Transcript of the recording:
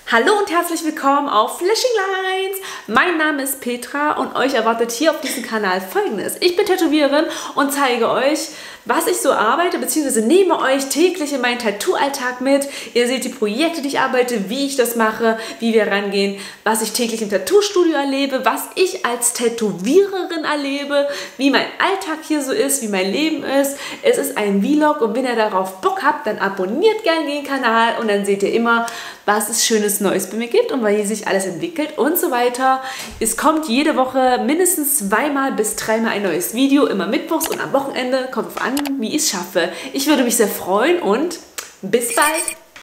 Hallo und herzlich willkommen auf Flashing Lines. Mein Name ist Petra und euch erwartet hier auf diesem Kanal Folgendes. Ich bin Tätowiererin und zeige euch, was ich so arbeite, beziehungsweise nehme euch täglich in meinen Tattoo-Alltag mit. Ihr seht die Projekte, die ich arbeite, wie ich das mache, wie wir rangehen, was ich täglich im Tattoo-Studio erlebe, was ich als Tätowiererin erlebe, wie mein Alltag hier so ist, wie mein Leben ist. Es ist ein Vlog und wenn ihr darauf Bock habt, dann abonniert gerne den Kanal und dann seht ihr immer, was es Schönes Neues bei mir gibt und wie sich alles entwickelt und so weiter. Es kommt jede Woche mindestens 2 bis 3 ein neues Video, immer mittwochs und am Wochenende. Kommt drauf an, wie ich es schaffe. Ich würde mich sehr freuen und bis bald!